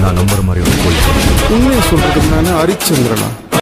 நான் நம்புற மாதிரி ஒரு கோயில். உண்மையை சொல்றதுக்கு நான் ஹரிச்சந்திரனா?